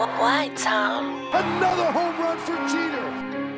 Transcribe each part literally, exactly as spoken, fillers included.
White Tom. Another home run for Jeter.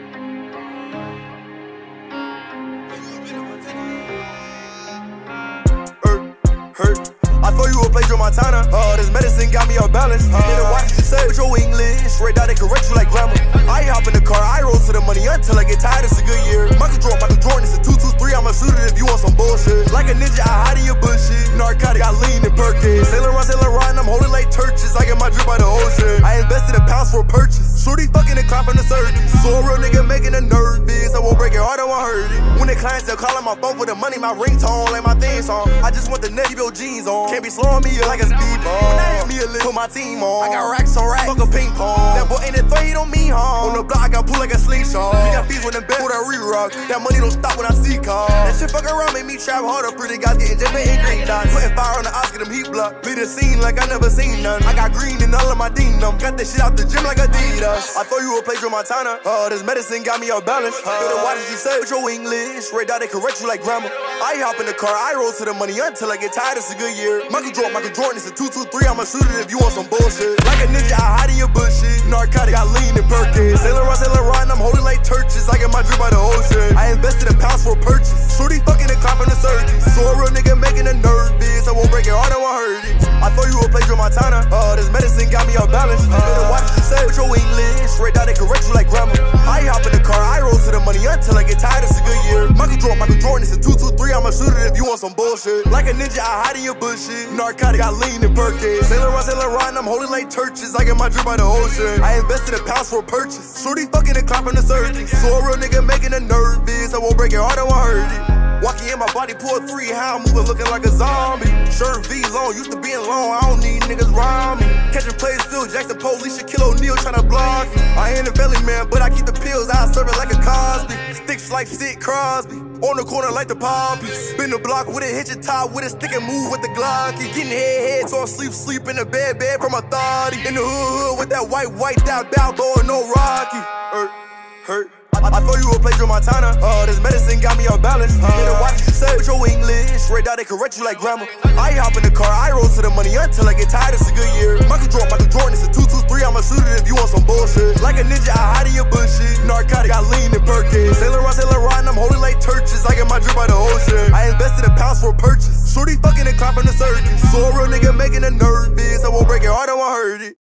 Hurt, hurt. I thought you would play Joe Montana. Uh, this medicine got me off balance. Uh, Better watch what you say with your English. Right now they correct you like grammar. I hop in the car, I roll to the money until I get tired. It's a good year. Michael Jordan, Michael Jordan, it's a two two three. I'ma shoot it if you want some bullshit. Like a ninja, I hide in your bullshit. Narcotic, I lean in Perkins. Sailor Ron, Sailor Ron, I'm holding like churches. I get my drip by the ocean. I invested in pounds for a purchase. Shorty fucking and clapping the surgeon. So a real nigga making a nerd biz. I won't break it hard, I won't hurt it. When the clients, they'll call on my phone for the money, my ringtone like my theme song. I just want the Navy Bill jeans on. Can't be slowing me like a speedball. When I hit me a lick, put my team on. I got racks on racks, fuck a ping pong. That boy ain't a throw, he don't mean harm. On the block, I got pull like a slingshot. We got fees when the bed, pull that re-rock. That money don't stop when I see cars. That shit fuck around, make me trap harder. Pretty guys getting jet and green dots. Putting fire on the eyes, get them heat block. Lead the scene like I never seen none. I got green in all of my denim. Got that shit out the gym like Adidas. I thought you would play Joe Montana. Uh, this medicine got me off balance. Uh, Better watch what you say with your English. Right now they correct you like grammar. I hop in the car, I roll to the money until I get tired. It's a good year. Michael Jordan, Michael Jordan, it's a two two three. I'ma shoot it if you want some bullshit. Like a ninja, I hide in your bullshit. Narcotic, I lean in Perkins. Sailor Ron, Sailor Ron, I'm holding like churches. I get my drip by the ocean. I invested in pounds for a purchase. Shorty fucking and clapping the surgeon. So a real nigga making a nerd biz. I won't break it hard, I won't hurt it. I thought you would play Joe Montana. Uh, this medicine got me off balance. Uh, Better watch what you say with your English. Right now they correct you like grammar. I hop in the car, I roll to the money until I get tired. It's a good year. Michael Jordan, Michael Jordan, it's a two two three. I'ma shoot it if you want some bullshit. Like a ninja, I hide in your bullshit. Narcotic, I lean in Perkins. Sailor Ron, Sailor Ron, I'm holding like churches. I get my drip by the ocean. I invested in pounds for a purchase. Shorty fucking and clapping the surgeon. So a real nigga making a nerd biz. I won't break it hard, I won't hurt it. Walking in my body, pull three, how I'm moving looking like a zombie. Shirt V long, used to being long, I don't need niggas rhyme me. Catching plays, Phil Jackson, police, Shaquille O'Neal tryna block me. I ain't a belly man, but I keep the pills, I serve it like a Cosby. Sticks like Sid Crosby, on the corner like the poppies. Spin the block with a hitch and top, with a stick and move with the Glocky. Getting head, head, so I sleep, sleep in the bed, bed from a thotty. In the hood, hood with that white, white, that Balboa, no Rocky. Hurt, hurt. I thought you would play Joe Montana. Uh, this medicine got me off balance. Uh, Better watch what you say with your English. Right now they correct you like grammar. I hop in the car, I roll to the money until I get tired. It's a good year. Michael Jordan, Michael Jordan, it's a two two three. I'ma shoot it if you want some bullshit. Like a ninja, I hide in your bullshit. Narcotic, I lean in Perkins. Sailor Ron, Sailor Ron, I'm holding like churches. I get my drip by the ocean. I invested in pounds for a purchase. Shorty fucking and clapping the surgeon. So a real nigga making a nerd biz. I won't break it hard, I won't hurt it.